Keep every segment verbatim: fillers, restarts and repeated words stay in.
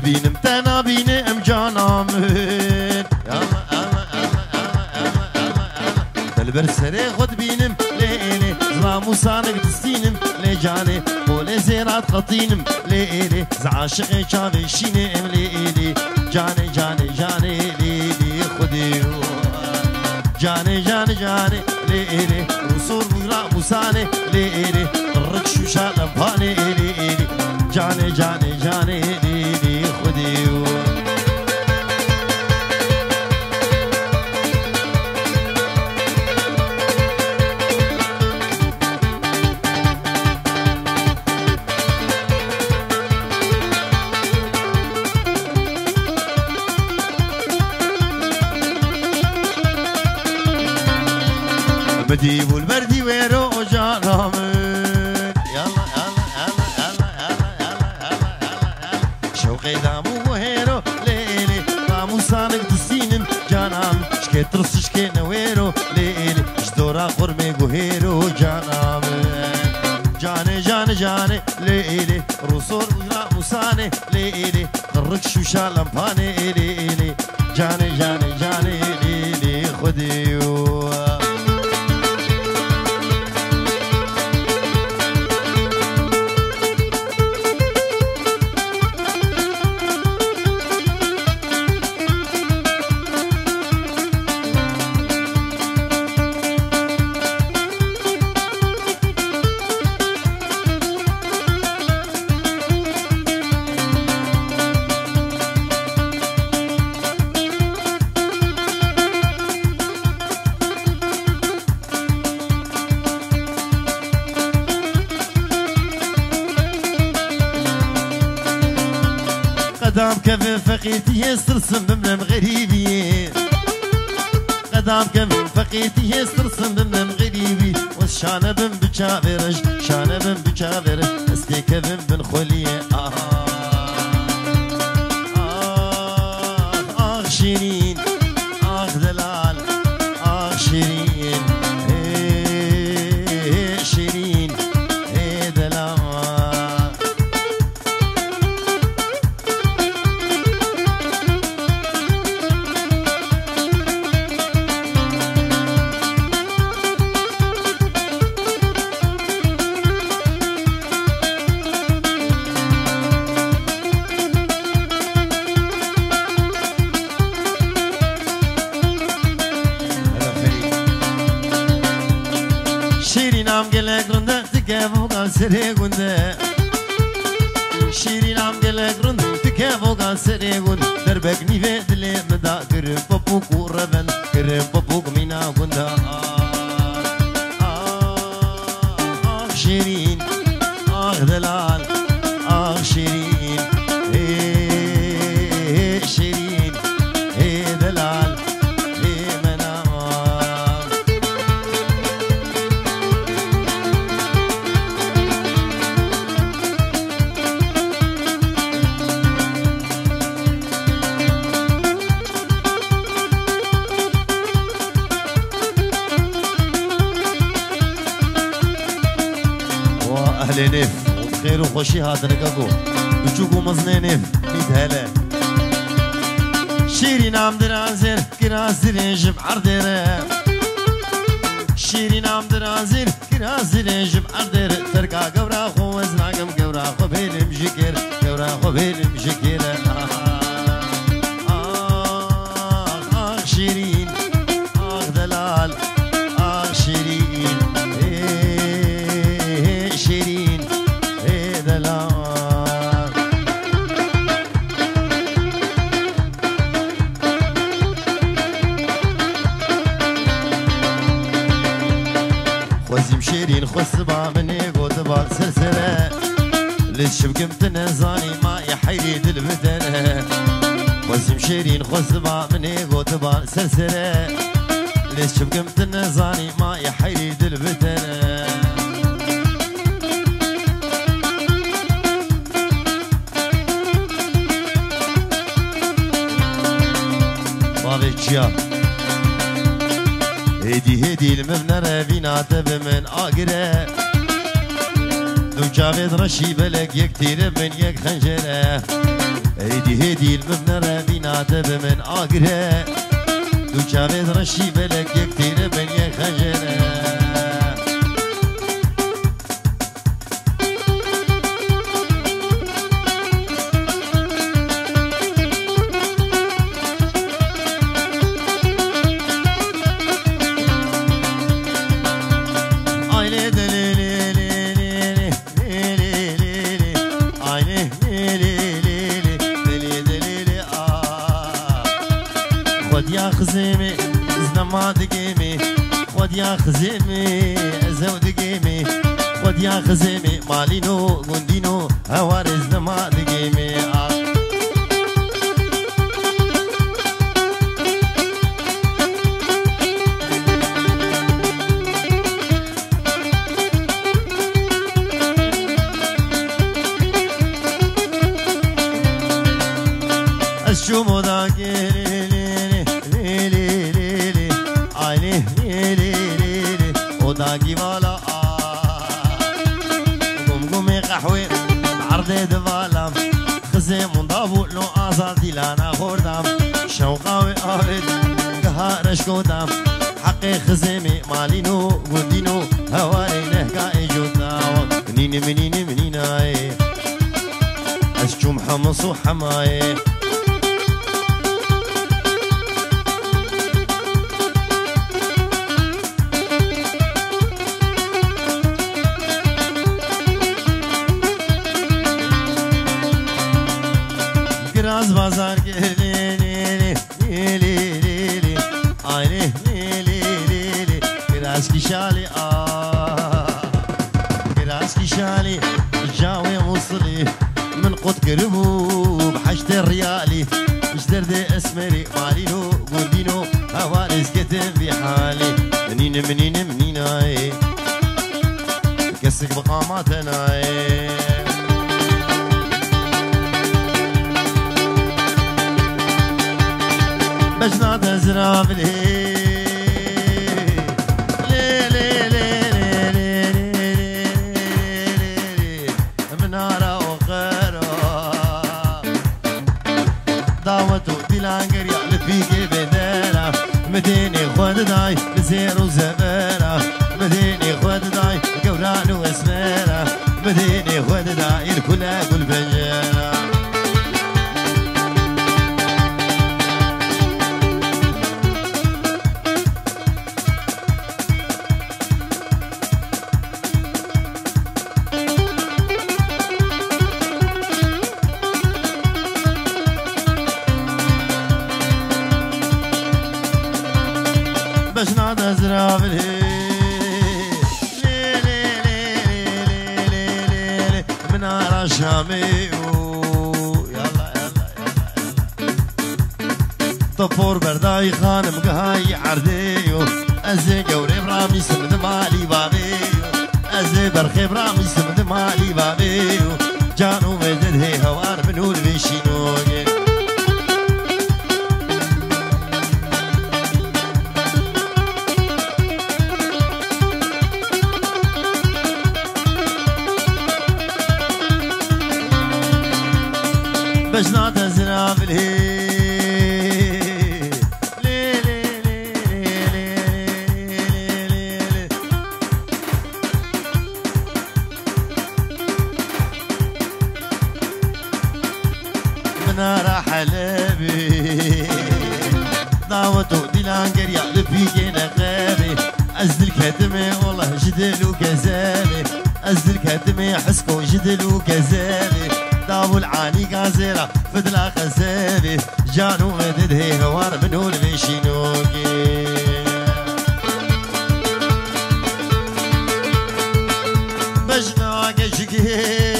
ببینم تنها بینم جانم دلبر سر خود بینم لیلی زرام و سانک دستینم لی جانه بول زیرات قطینم لیلی زعاشق چاوی شینم لیلی جانه جانه جانه لیلی خودی جانه جانه جانه لیلی وصور بغرا موسانه لیلی رکشو شالم پانه لیلی جانه جانه جانه لیلی خودی بدي والبردي ويرو جانم يلا يلا يلا يلا يلا يلا يلا شوقي دامو وهيرو ليلي دامو سانك دسينم جانم شكي ترس شكي نويرو ليلي شدورا قرمي وهيرو جانم جاني جاني جاني ليلي رسول ولا مساني ليلي قرك شو شالم فاني ليلي جاني جاني جاني ليلي خديو قدام كيف فقيتي يسترسم من غريبي قدام كيف فقيتي يسترسم من غريبي والشانة بن بشافرش شانة بن بشافرش استي كيف بن خليه آه آه آه شيرين آه دلال آه شيرين إيه شيرين إيه دلال شیرینم گله گرنده تکه وگان سری گنده شیرینم گله گرنده تکه وگان سری گنده در بگنی و دلی مدا کرم پپو کوربن کرم پپو کمینا گنده آه شیرین آه دلال آه شیرین ای شیرین ای دلال أهل نف وخير وخوشي هذا نكاكو بجوكو مزني نف ميت هلا شيرين عم درازير كرازير جب عردير شيرين عم درازير كرازير جب عردير تركا قورا خو وزناقم قورا خو بيلم جكير قورا خو بيلم جكير آه آه شيرين آه دلال آه شيرين شيرين ايه دلال خوزيم شيرين خصبا مني قوتبال سلسلة ليش بقمت نزاني ما يحيد البدن خوزيم شيرين خصبا مني قوتبال سلسلة ليش بقمت نزاني ما يحيد البدن جيا هدي هدي المبنى بينات بمن آقرة دو جاوید رشی بلک یک تیر من یک خنجره هيدي هيدي المبنى ربينا تبمن آقره دو جاوید رشی بلک یک تیر بن یک خجره خزيمي زنما دقيمي خد يا خزيمي زو دقيمي خد يا خزيمي مالينو قندينو هوار زنما دقيمي الشومو داقيني داقي بالا قم قمي قحوي بعرضي دبالام خزي من دابو لو آزادي لانا خوردام شوقاوي آرد قهارش قدام حقي خزيمي مالينو قدينو هواري نهقاي جودام منين منين منيناي أشجم حمص وحماي Biraz bazar gelini lili lili aynı lili lili biraz kişali ah biraz kişali جاوي وصلي من قد قربو بحشت الريالي اشترد اسمري مالينو قندينو هوارز كتب بحالي منين منين منين اي كسك بقاماتنا اي بجنا تزرع بالهي لي لي لي لي لي منارة وخيرة دعوته ديلانجر يعلف فيكي بدارة مديني خود داي بزير وزبارة مديني خود داي قوران واسمارة مديني خود داي الكلا كل بجارة بجنا تزرع بالهي لي لي لي لي لي لي منارة شامي يلا يلا يلا طفور برداي خانم قهاي عرديو ازي قوري برامي سمد مالي بابيو ازي برخي برامي سمد مالي بابيو جانو مجد هي هوار بنور بيشينوغي بجنا تزرع بالهي لي لي لي لي لي لي منارة حلبي دعوته ديلانجر يعلف فيكي نقابي أزل كتمي والله جدل وكذابي أزل كتمي حسكو جدل وكذابي دابو العاني قازيرة فدلا خزابي جانو مدد هي هوار منو المشينوكي بجنا قشقي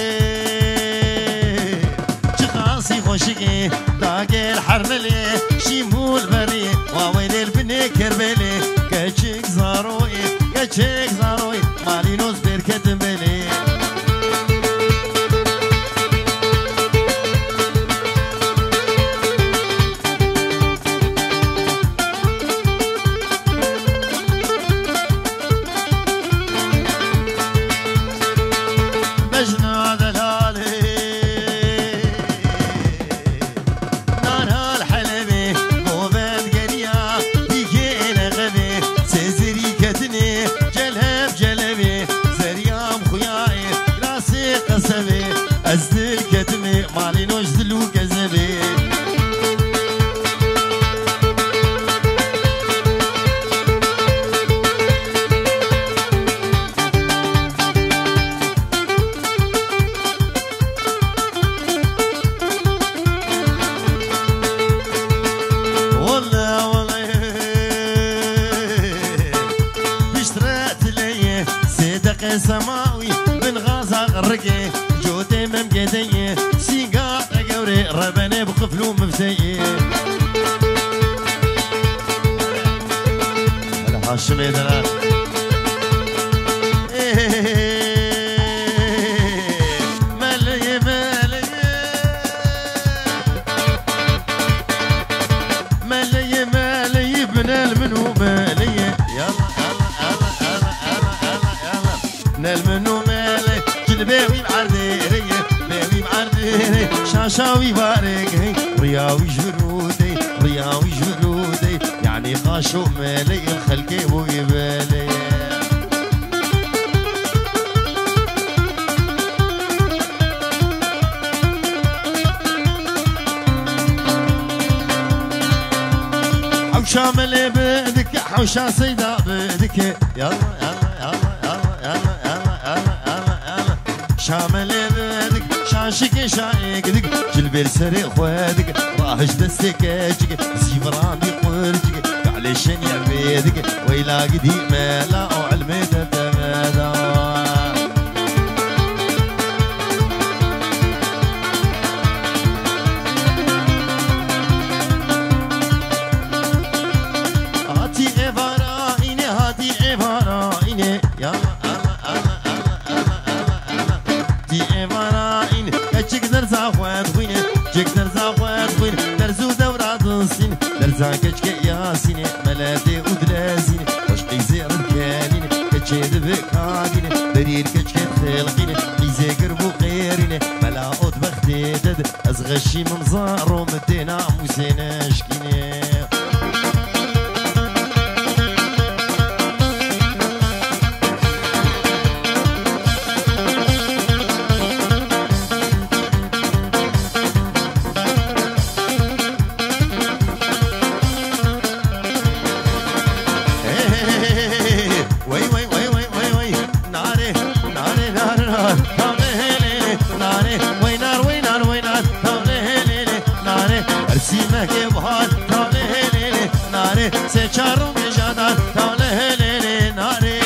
جخاصي خوشقي داقي الحرملي شيمول بري واويل البني كربلي كشك زاروي كشك زاروي مالي نوز بركت بلي اشتريت لي صدق سماوي بن غازة غرقي جودي ممجدي سيقا قوري ربني بقفلو مفتي هلا هاشمي دلال مالي مالي مالي مالي ابن المنو مالي يلا المنو مالي جلباوي معرديري باوي معرديري شاشاوي بارقي رياوي جبرودي رياوي جبرودي يعني قاشو مالي الخلقي ويبالي حوشا مالي بدك حوشا سيدا بدك يلا يلا يلا شامل بدك شاشك شايقدك جلبير سري خوادك راهش دستك اجك زيبراني قرجك علشان يعبيدك ويلا قديم لا علمي تتمادى هاتي عبارة هاتي عبارة يلا جك زاوات وين درزو دورات الصين درزا كشك ياسين ملاتي ودلازين عشقي زير الكالين كتشيد بكاقين برير كشك تلقين ميزي قربو قيرين ملا اوت بختيدد ازغشي منظارو مدينا موسين اشكيني سيشارو مجادات طاله ليلي ناري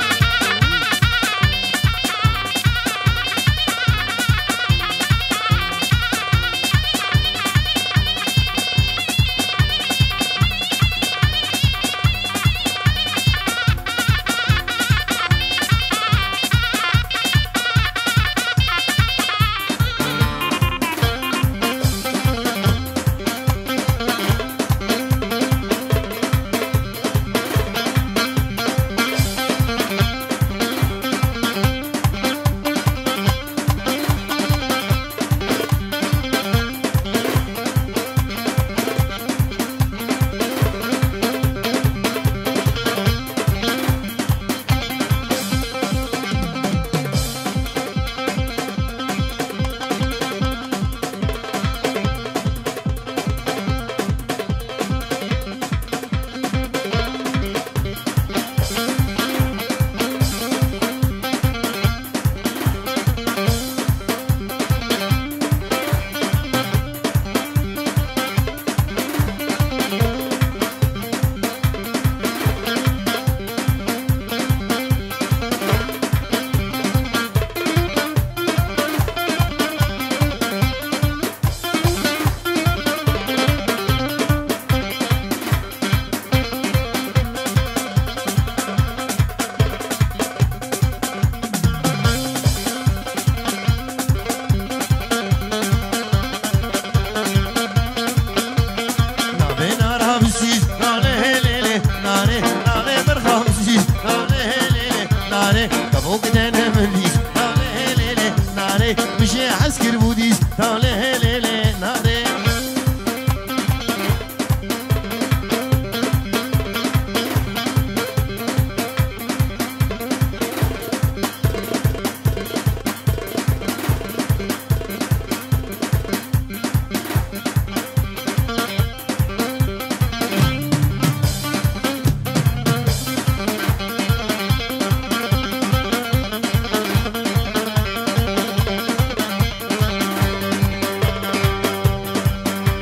مشي عسكر بوديس طالع ليلي ناري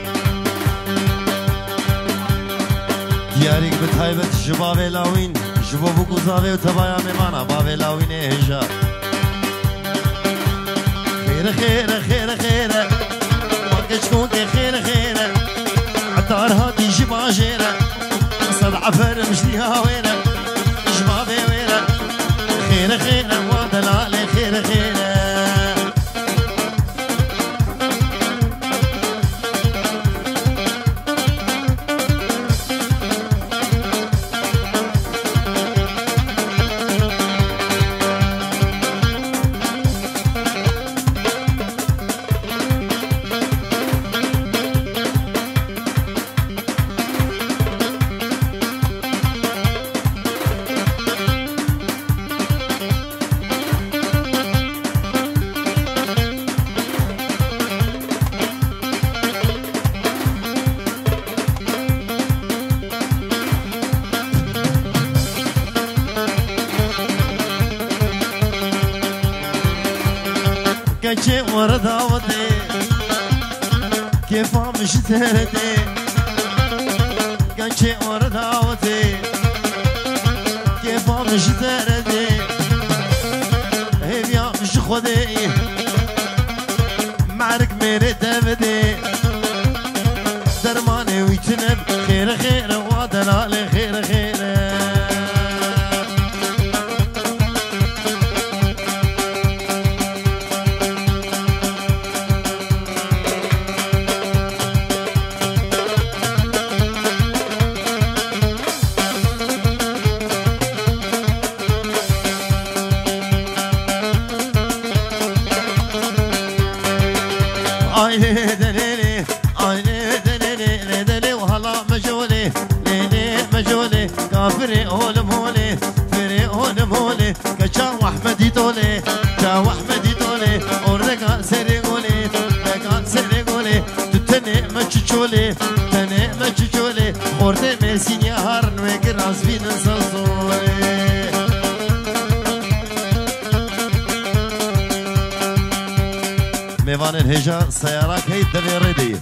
ديارك بتهيبة الشباب لاوين جبو بوكو زاوي وتبايا ميمانا بابي لاويني هجا خير خير خير خير وقت شكون خير خير عطار هادي جبا جيرة صد عفر مشتي هاويرة جبابي ويرة خير خير ودلالي خير خير كي ورد عودي كيف مش تهدي كي ورد عودي كيف مش تهدي هيم يا مش خدي معرك ميري تبدي درماني ويتنب خير خير ودلالي خير خير فري هول مولي فري هول مولي كشا واحمدي تولي كشا واحمدي تولي ورقا سري قولي رقا سري قولي تتني ما تشولي تني ما تشولي ورد مرسين يا هارن ويقراس في نصصولي ميوان الهجا سيارات هي دبي ريدي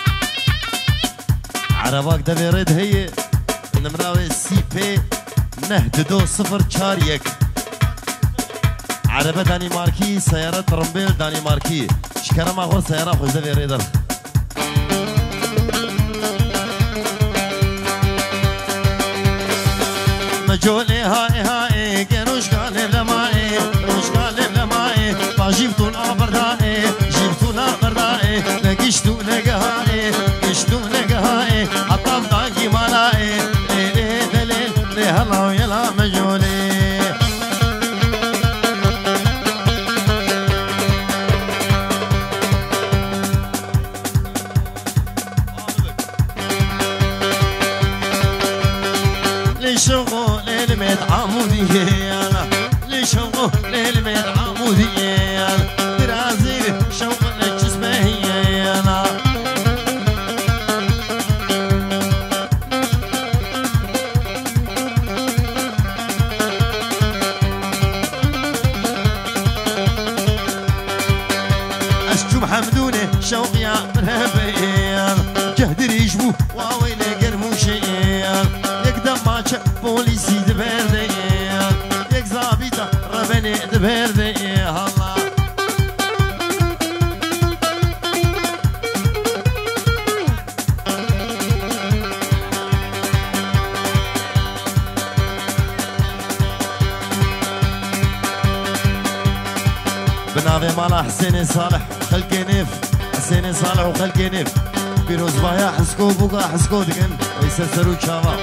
عرباك دبي ريد هي نمراوي سي بي نهد دو صفر چار يك عربة دانيماركي سيارة ترمبيل دانيماركي شكرا ما غور سيارة خوش دبي ريدر مجولي هاي هاي كنوش قالب لمائي روش قالب لمائي باجيبتو الابردائي جيبتو الابردائي نقشتو نقهائي قشتو نقهائي حطام داقي مالائي هلا ويلا مجولي لشغل الميت عمودي لشغل الميت عمودي برازيل شوق الجسمه حمدوني شوق يا مرهبين جهدري يجبو واويلي قرموشين يقدم ماتش بوليسي دبردين يك زابيتا ربني دبردين هلا بنابي مالا حسيني صالح خلقي نيف حسيني صالح وخلقي نيف بيروز بايا حسكو بوكا حسكو دقن ويسسرو شابا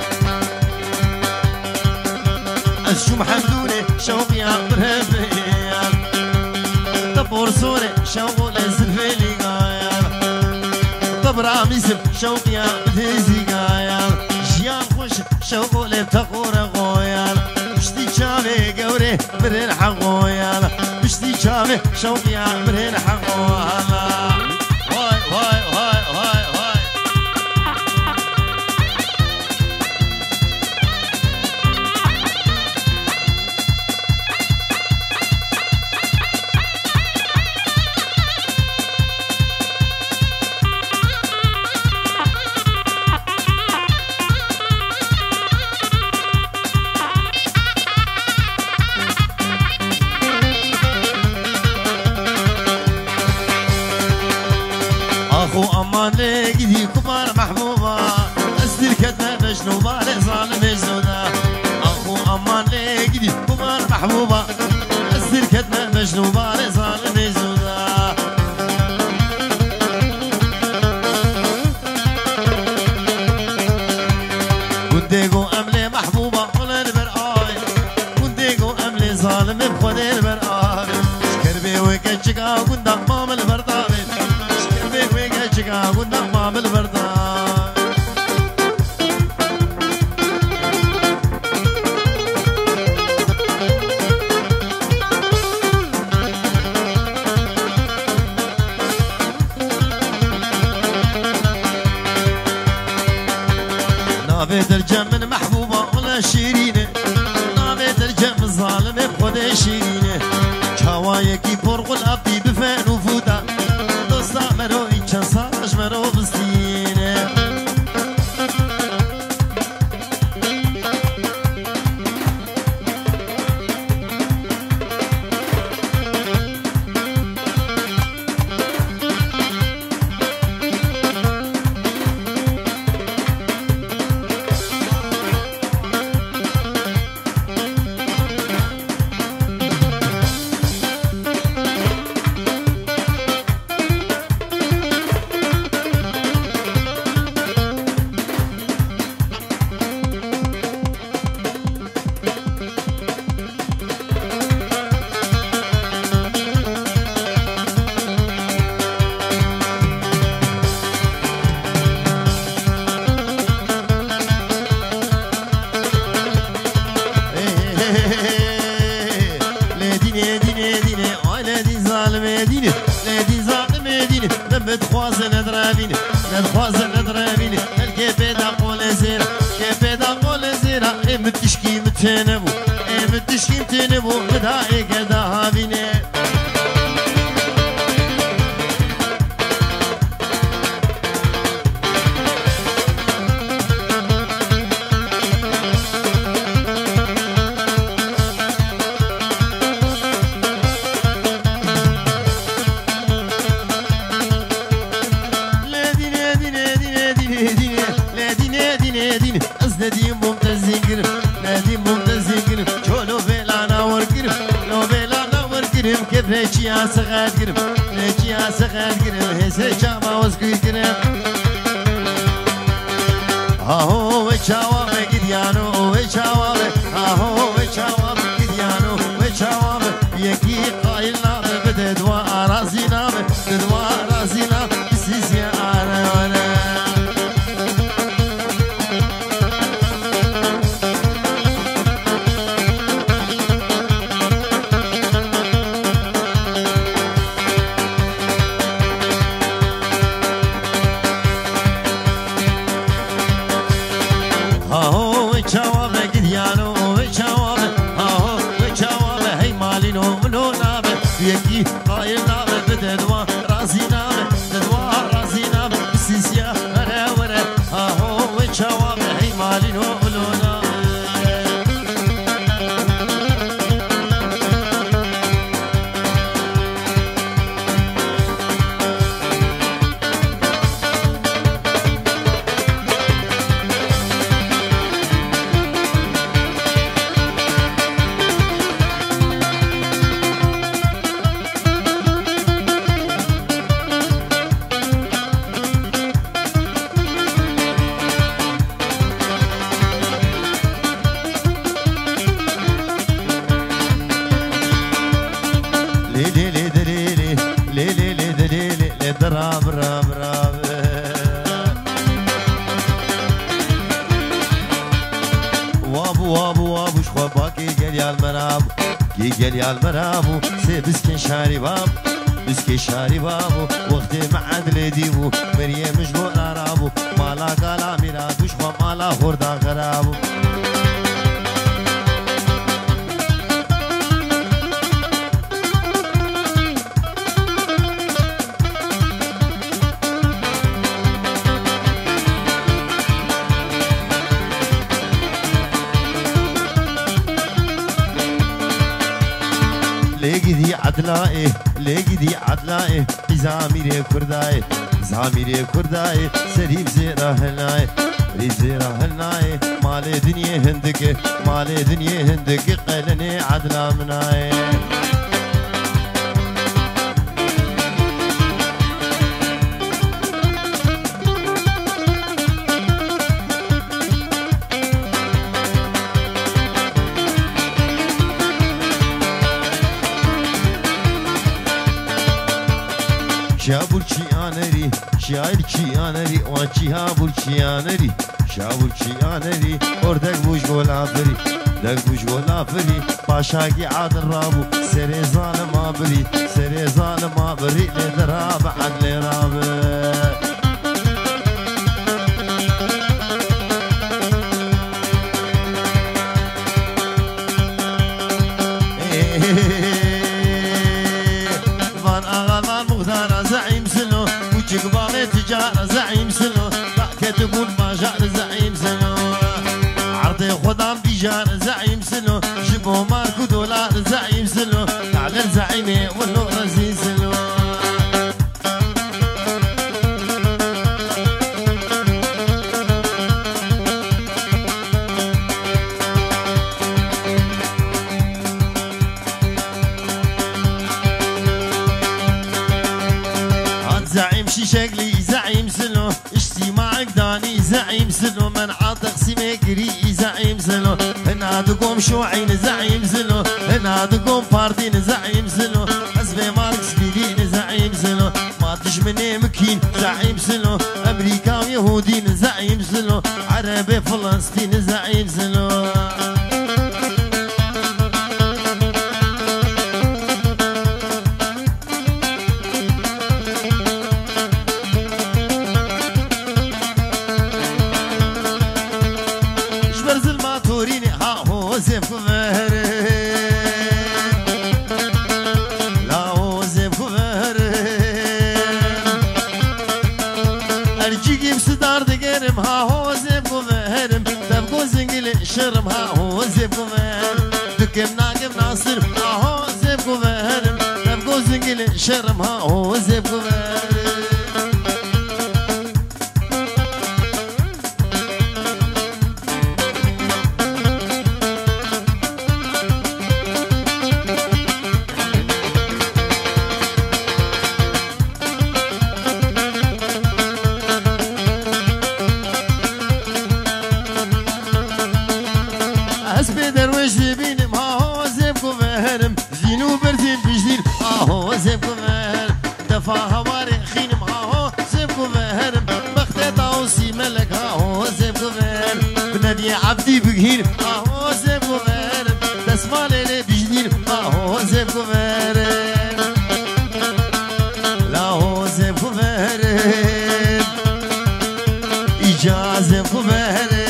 الشو محمدوني شوق يا برهبيان طبور صوري شوق لزرفيلي قايان طبرا ميسم شوق يا بدهزي قايان جيان خوش شوق لبتقور غويان بشتي شامي قوري برين حقويان بشتي شامي شوق يا برين حقويان واي واي واي واي واي امان لقدي كبار محبوبة أسدر كتنا مجنو بار ظالم الزودا أخو امان لقدي كبار محبوبة أسدر كتنا مجنو بار ظالم الزودا كنتيقو أملي محبوبة قول البرآي كنتيقو أملي ظالم بخود البرآي شكربي وكتشكا كنت مام البردابي قلنا ما بالبردان نابي ترجم من محبوبة ولا شيرينة نابي ترجم الظالم بخود شيرينة شوايكي فرق الأبدي بفان وفوتا دوستا مرو إيشان صاج مرو بستينة ندخوازن ادرابيني ندخوازن ادرابيني الكيف دا قول زيرا كيف دا قول زيرا متشكي متنبو متشكي متنبو مدائي كدا هابيني نديم ممتازين قرب نديم ممتازين قرب شولو بيلانا ورقرب لو بيلانا ورقرب كيف هيجي يا سغاد قرب هيجي يا سغاد قرب هسه جاما وسكوي قرب اهو وشاوا بقديانو وشاوا اهو وشاوا بقديانو وشاوا يكي قايلنا بددوا راسينا بددوا راسينا سيسي انا وانا يكي قايل نابه بددوا راسي نابه بددوا راسي نابه سيسيا ورا ورا اهو وشوابه هي مالين وقلونا راب راب راب وابو وابو وابو شخوباكي قال يا المراب كي قال يا المراب سي بسكن شاري باب بسكن شاري بابو وقت معد لديبو مريم مجبو رابو مالا قالا ميراد وشخو مالا خوردا غرابو لقدي عدلائي لقدي عدلائي إذا ميري كردائي زاميري كرداي سريب زيرا هناي زيرا هناي مالي دنيا هندك مالي دنيا هندك قلني عدلا مناي شابول چیانری شاعر چیانری و چیابول چیانری شابول چیانری اردک بوش گلافری دک بوش گلافری پاشاکی عادل رابو سری ظالم آبری سری ظالم آبری لدراب عدل رابو جقبالي تجارة زعيم سلو كتبون ماجار زعيم سلو عرضي خدام بيجار زعيم سلو جيبو ماركو دولار زعيم سلو تعلن زعيمي ولو رزين سلو شكلي زعيم سلو اجتماعك داني زعيم سلو من عاطق سمكري زعيم سلو هنا تقوم شوعين زعيم سلو هنا تقوم باردين زعيم سلو حسبي ماركس بيدين زعيم سلو ما تشمني مكين زعيم سلو امريكا ويهودين زعيم سلو عربي فلسطين زعيم سلو شرم ها هو زيب قفر دكم ناقم ناصر ها هو زيب قفر تبقو زنقل شرم ها هو زيب قفر حسبي درويش بينم ها هو زيب كفهرم زينو برزين بجدير ها هو زيب كفهرم دفع هواري خينم ها هو زيب كفهرم بختي طاوسي ملك ها هو زيب كفهرم بنادي عبدي بقهير ها هو زيب كفهرم دسمالي لي بجدير ها هو زيب كفهرم لا هو زيب كفهرم إجازة كفهرم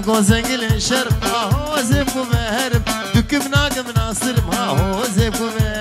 زنقل الشرب ها هو زيب كفهرم دكم ناقم ناصر ها هو زيب كفهرم